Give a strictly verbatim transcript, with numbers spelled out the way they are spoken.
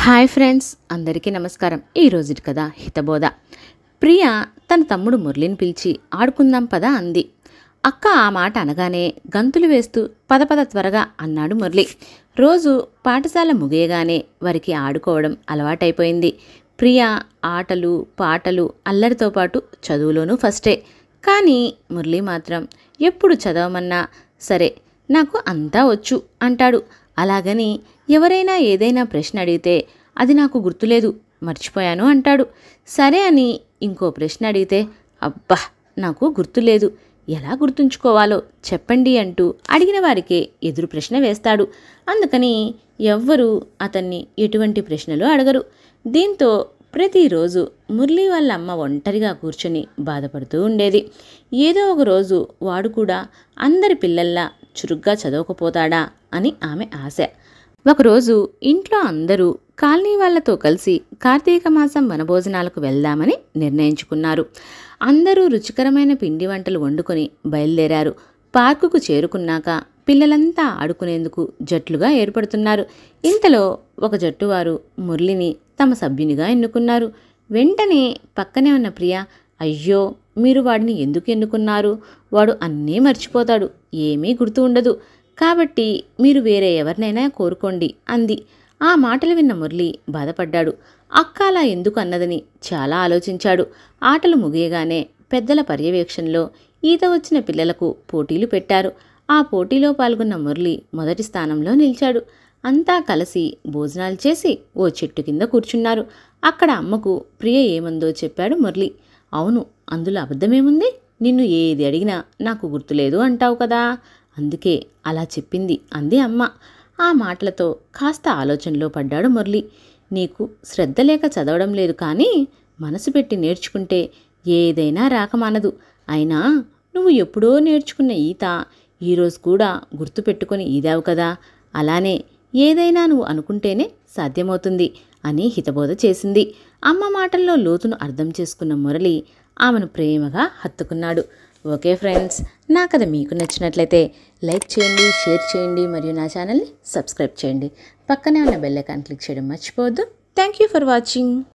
Hi friends, అందరికీ నమస్కారం. ఈ రోజుటి కథ హితబోధ. ప్రియ తన తమ్ముడు మురళిని పిలిచి ఆడుకుందాం పద అంది. అక్క ఆ మాట అనగానే గంతులు వేస్తూ పద పద త్వరగా అన్నాడు మురళి. రోజు పాఠశాల ముగియగానే వారికి ఆడుకోవడం అలవాటైపోయింది. ప్రియ ఆటలు పాటలు అల్లరితో పాటు చదువులోనూ ఫస్టే. కానీ మురళి మాత్రం ఎప్పుడు చదవమన్నా సరే నాకు అంతా వచ్చు అంటాడు. అలాగని ఎవరైనా ఏదైనా ప్రశ్న అడిగితే అది నాకు గుర్తులేదు, మర్చిపోయాను అంటాడు. సరే అని ఇంకో ప్రశ్న అడిగితే అబ్బా నాకు గుర్తులేదు, ఎలా గుర్తుంచుకోవాలో చెప్పండి అంటూ అడిగిన వారికే ఎదురు ప్రశ్న వేస్తాడు. అందుకని ఎవ్వరూ అతన్ని ఎటువంటి ప్రశ్నలు అడగరు. దీంతో ప్రతిరోజు మురళి వాళ్ళ అమ్మ ఒంటరిగా కూర్చొని బాధపడుతూ ఉండేది. ఏదో ఒక రోజు వాడు కూడా అందరి పిల్లల్లా చురుగ్గా చదవకపోతాడా అని ఆమె ఆశ. ఒకరోజు ఇంట్లో అందరూ కాలనీ వాళ్లతో కలిసి కార్తీక మాసం వనభోజనాలకు వెళ్దామని నిర్ణయించుకున్నారు. అందరూ రుచికరమైన పిండి వంటలు వండుకొని బయలుదేరారు. పార్కుకు చేరుకున్నాక పిల్లలంతా ఆడుకునేందుకు జట్లుగా ఏర్పడుతున్నారు. ఇంతలో ఒక జట్టు వారు మురళిని తమ సభ్యునిగా ఎన్నుకున్నారు. వెంటనే పక్కనే ఉన్న ప్రియ, అయ్యో మీరు వాడిని ఎందుకు ఎన్నుకున్నారు? వాడు అన్నీ మర్చిపోతాడు, ఏమీ గుర్తు ఉండదు, కాబట్టి మీరు వేరే ఎవరినైనా కోరుకోండి అంది. ఆ మాటలు విన్న మురళి బాధపడ్డాడు. అక్క అలా ఎందుకు అన్నదని చాలా ఆలోచించాడు. ఆటలు ముగియగానే పెద్దల పర్యవేక్షణలో ఈత వచ్చిన పిల్లలకు పోటీలు పెట్టారు. ఆ పోటీలో పాల్గొన్న మురళి మొదటి స్థానంలో నిలిచాడు. అంతా కలిసి భోజనాలు చేసి ఓ చెట్టు కింద కూర్చున్నారు. అక్కడ అమ్మకు ప్రియ ఏమందో చెప్పాడు మురళి. అవును, అందులో అబద్ధమేముంది? నిన్ను ఏది అడిగినా నాకు గుర్తులేదు అంటావు కదా, అందుకే అలా చెప్పింది అంది అమ్మ. ఆ మాటలతో కాస్త ఆలోచనలో పడ్డాడు మురళి. నీకు శ్రద్ధ లేక చదవడం లేదు, కానీ మనసు పెట్టి నేర్చుకుంటే ఏదైనా రాకమానదు. అయినా నువ్వు ఎప్పుడో నేర్చుకున్న ఈత ఈరోజు కూడా గుర్తుపెట్టుకొని ఈదావు కదా, అలానే ఏదైనా నువ్వు అనుకుంటేనే సాధ్యమవుతుంది అని హితబోధ చేసింది. అమ్మ మాటల్లో లోతును అర్థం చేసుకున్న మురళి ఆమెను ప్రేమగా హత్తుకున్నాడు. ఓకే ఫ్రెండ్స్, నా కథ మీకు నచ్చినట్లయితే లైక్ చేయండి, షేర్ చేయండి మరియు నా ఛానల్ని సబ్స్క్రైబ్ చేయండి. పక్కనే ఉన్న బెల్ ఐకాన్ క్లిక్ చేయడం మర్చిపోవద్దు. Thank you for watching.